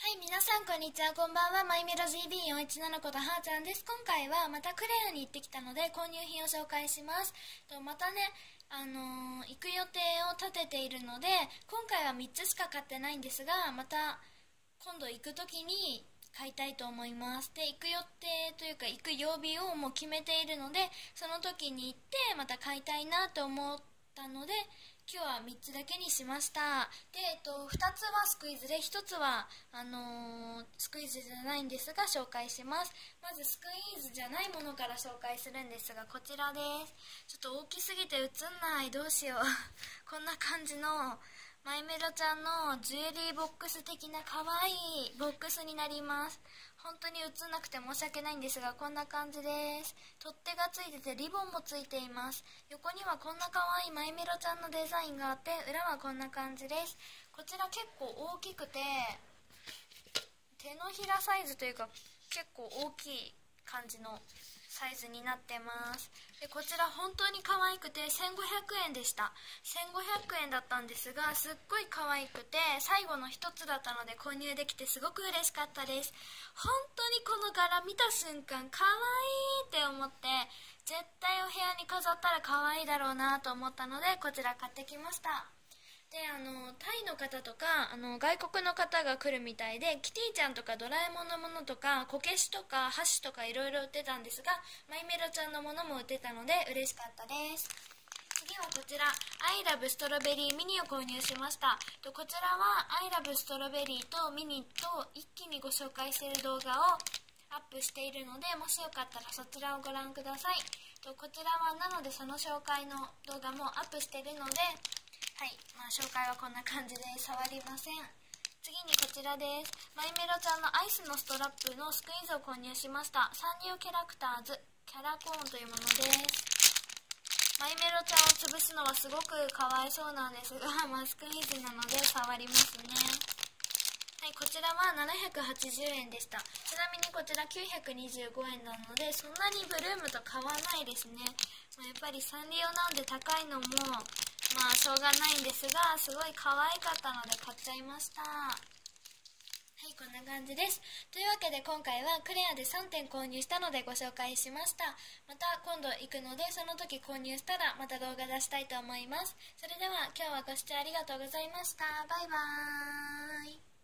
はい、皆さんこんにちは、こんばんは。マイメロ GB417 ことはーちゃんです。今回はまたクレアに行ってきたので購入品を紹介します。またね、行く予定を立てているので、今回は3つしか買ってないんですが、また今度行く時に買いたいと思います。で、行く予定というか行く曜日をもう決めているので、その時に行ってまた買いたいなと思ったので、今日は3つだけにしました。で、2つはスクイズで、1つはスクイズじゃないんですが紹介します。まずスクイズじゃないものから紹介するんですが、こちらです。ちょっと大きすぎて映んない、どうしようこんな感じのマイメロちゃんのジュエリーボックス的な可愛いボックスになります。本当に映んなくて申し訳ないんですが、こんな感じです。取っ手がついててリボンもついています。横にはこんな可愛いマイメロちゃんのデザインがあって、裏はこんな感じです。こちら結構大きくて、手のひらサイズというか結構大きい感じのサイズになってます。で、こちら本当に可愛くて1500円でした。1500円だったんですが、すっごい可愛くて最後の一つだったので購入できてすごく嬉しかったです。本当にこの柄見た瞬間可愛いって思って、絶対お部屋に飾ったら可愛いだろうなと思ったので、こちら買ってきました。で、タイの方とか外国の方が来るみたいで、キティちゃんとかドラえもんのものとかこけしとか箸とかいろいろ売ってたんですが、マイメロちゃんのものも売ってたので嬉しかったです。次はこちら、アイラブストロベリーミニを購入しました。こちらはアイラブストロベリーとミニと一気にご紹介している動画をアップしているので、もしよかったらそちらをご覧ください。こちらはなのでその紹介の動画もアップしているので、はい、紹介はこんな感じで触りません。次にこちらです。マイメロちゃんのアイスのストラップのスクイズを購入しました。サンリオキャラクターズキャラコーンというものです。マイメロちゃんを潰すのはすごくかわいそうなんですが、スクイズなので触りますね。はい、こちらは780円でした。ちなみにこちら925円なので、そんなにブルームと変わらないですね。やっぱりサンリオなんで高いのもしょうがないんですが、すごい可愛かったので買っちゃいました。はい、こんな感じです。というわけで今回はクレアで3点購入したのでご紹介しました。また今度行くので、その時購入したらまた動画出したいと思います。それでは今日はご視聴ありがとうございました。バイバーイ。